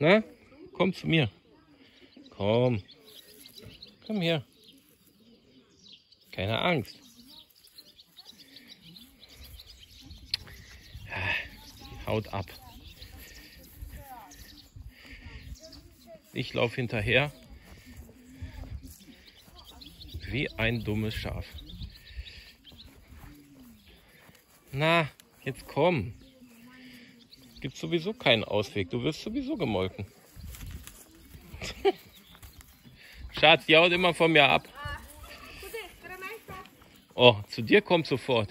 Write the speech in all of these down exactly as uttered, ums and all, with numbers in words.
Na, komm zu mir. Komm. Komm her. Keine Angst. Haut ab. Ich laufe hinterher wie ein dummes Schaf. Na, jetzt komm. Gibt sowieso keinen Ausweg. Du wirst sowieso gemolken. Schatz, die haut immer von mir ab. Oh, zu dir kommt sofort.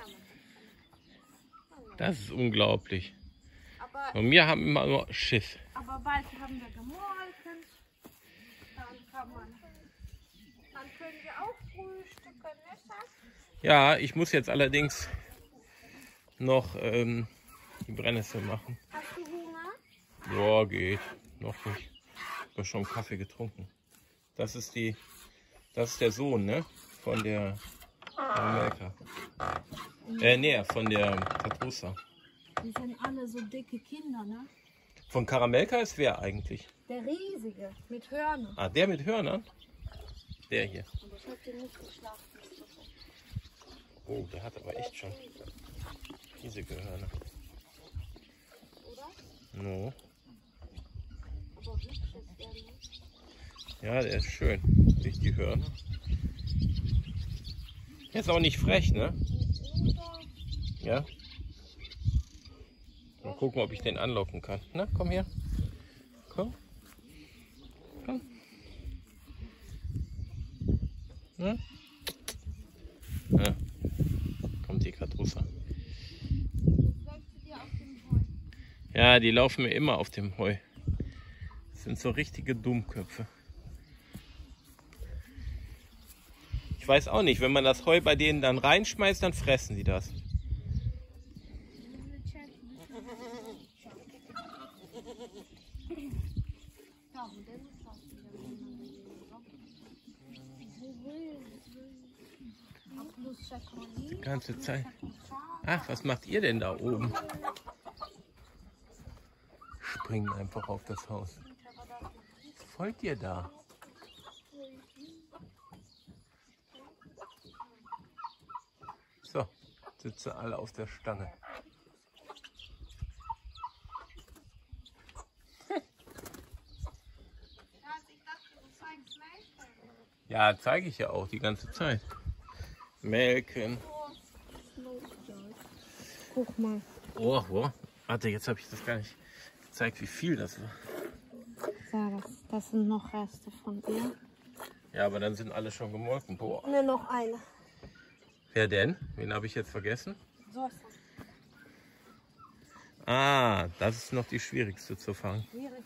Das ist unglaublich. Und wir haben immer nur Schiss. Aber bald haben wir gemolken. Dann kann man, dann können wir auch frühstücken, nicht das? Ja, ich muss jetzt allerdings noch ähm, die Brennnessel machen. Hast du Hunger? Ja, geht. Noch nicht. Ich habe schon Kaffee getrunken. Das ist die, das ist der Sohn, ne? Von der Karamelka. Äh, nee, von der Tatrusa. Die sind alle so dicke Kinder, ne? Von Karamelka ist wer eigentlich? Der riesige, mit Hörnern. Ah, der mit Hörnern? Der hier. Aber ich hab den nicht geschlafen. Oh, der hat aber echt schon riesige Hörner. Oder? No. Aber hübsch ist der, ne? Ja, der ist schön. Nicht die Hörner. Der ist auch nicht frech, ne? Ja. Mal gucken, ob ich den anlocken kann. Na, komm her. Komm. Komm. Na? Ja. Kommt die Katrusa. Ja, die laufen mir immer auf dem Heu. Das sind so richtige Dummköpfe. Ich weiß auch nicht, wenn man das Heu bei denen dann reinschmeißt, dann fressen die das. Die ganze Zeit. Ach, was macht ihr denn da oben? Springen einfach auf das Haus. Was folgt ihr da? So, sitzen alle auf der Stange. Ja, zeige ich ja auch die ganze Zeit. Melken. Guck mal. Oh, oh. Warte, jetzt habe ich das gar nicht gezeigt, wie viel das war. Ja, das, das sind noch Reste von ihr. Ja, aber dann sind alle schon gemolken. Boah. Ne, noch eine. Wer denn? Wen habe ich jetzt vergessen? So. Ah, das ist noch die schwierigste zu fangen. Schwierig.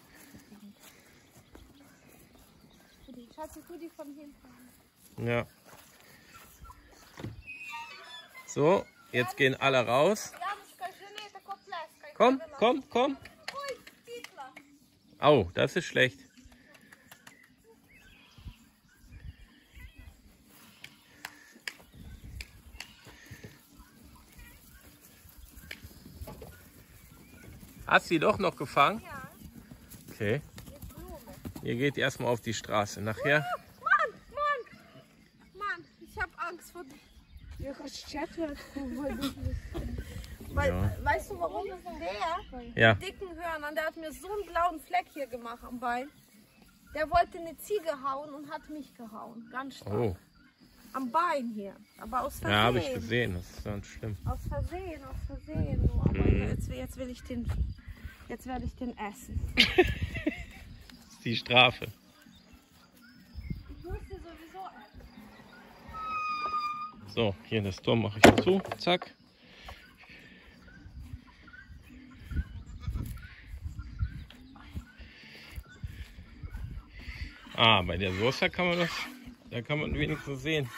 Schatzi, tu die von hinten. Ja. So, jetzt gehen alle raus. Komm, komm, komm. Au, das ist schlecht. Hast du sie doch noch gefangen? Ja. Okay. Ihr geht erstmal auf die Straße. Nachher. Mann, Mann, Mann, ich habe Angst vor dir. Weil, Ja. weißt du warum? Der Ja. mit dicken Hörnern, der hat mir so einen blauen Fleck hier gemacht am Bein. Der wollte eine Ziege hauen und hat mich gehauen. Ganz stark. Oh. Am Bein hier. Aber aus Versehen. Ja, habe ich gesehen. Das ist ganz schlimm. Aus Versehen, aus Versehen. Nur. Aber Mhm. jetzt, jetzt will ich den. Jetzt werde ich den essen. Das ist die Strafe. Ich muss den sowieso essen. So, hier das Tor mache ich zu. Zack. Ah, bei der Soße kann man das, da kann man wenigstens sehen,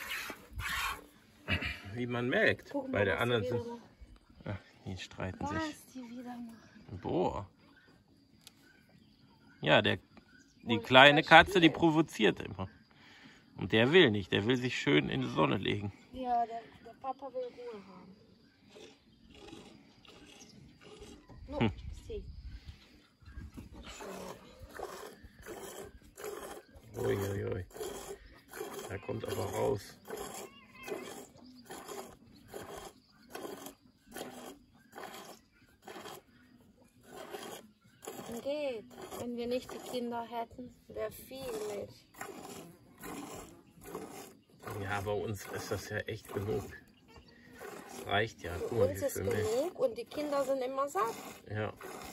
wie man melkt. Guck mal, Bei der was anderen die sind, wieder machen. ach, die streiten Was sich. die wieder machen. Boah. Ja, der, die kleine Katze, die provoziert immer. Und der will nicht, der will sich schön in die Sonne legen. Ja, der, der Papa will Ruhe haben. No, Hm. sieh. Uiuiui. Da kommt aber raus. Geht. Wenn wir nicht die Kinder hätten, wäre viel Milch. Ja, bei uns ist das ja echt genug. Das reicht ja. Für Guck mal, uns wie ist viel Milch. genug und die Kinder sind immer satt. Ja.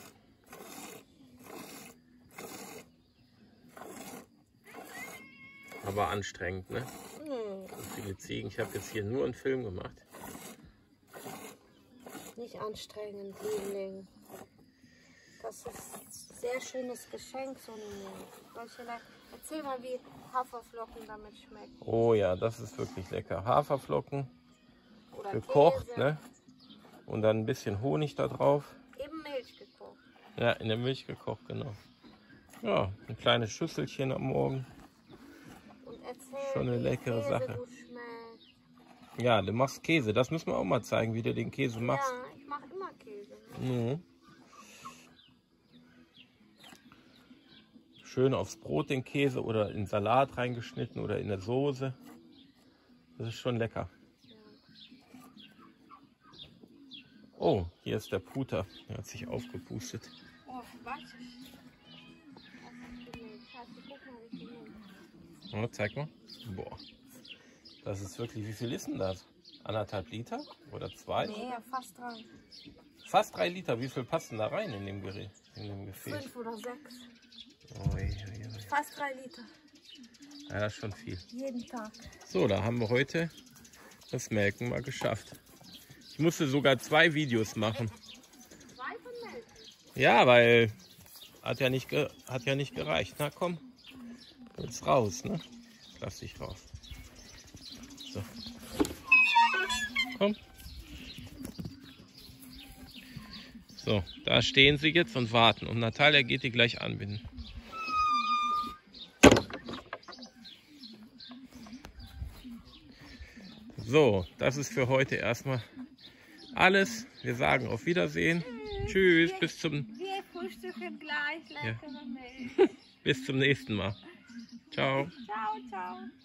Aber anstrengend, ne? Hm, So viele Ziegen. Ich habe jetzt hier nur einen Film gemacht. nicht anstrengend, Liebling. Das ist ein sehr schönes Geschenk, so eine Milch. Vielleicht erzähl mal, wie Haferflocken damit schmecken. Oh ja, das ist wirklich lecker. Haferflocken, Oder gekocht, Käse. ne? Und dann ein bisschen Honig da drauf. Eben Milch gekocht. Ja, in der Milch gekocht, genau. Ja, ein kleines Schüsselchen am Morgen. Und erzähl, Schon eine wie leckere Käse Sache. du schmeckst. Ja, du machst Käse. Das müssen wir auch mal zeigen, wie du den Käse machst. Ja, ich mache immer Käse. Mhm. Schön aufs Brot den Käse oder in Salat reingeschnitten oder in der Soße. Das ist schon lecker. Ja. Oh, hier ist der Puter. Der hat sich aufgepustet. Oh, warte. Das ist die Milch. Scheiße, guck mal, wie viel Milch. Ja, zeig mal. Boah. Das ist wirklich, wie viel ist denn das? Anderthalb Liter oder zwei? Nee, ja, fast drei. Fast drei Liter. Wie viel passt denn da rein in dem Gerät, in dem Gefäß? Fünf oder sechs. Ui, ui, ui. Fast drei Liter. Ja, das ist schon viel. Jeden Tag. So, da haben wir heute das Melken mal geschafft. Ich musste sogar zwei Videos machen. Zwei von Milch. Ja, weil hat ja nicht, ge hat ja nicht gereicht. Na komm, jetzt raus, ne? Lass dich raus. So. Komm. So, da stehen sie jetzt und warten. Und Natalia geht die gleich anbinden. So, das ist für heute erstmal alles. Wir sagen auf Wiedersehen. Tschüss, bis zum, Wir frühstücken gleich leckere Milch. bis zum nächsten Mal. Ciao. Ciao, ciao.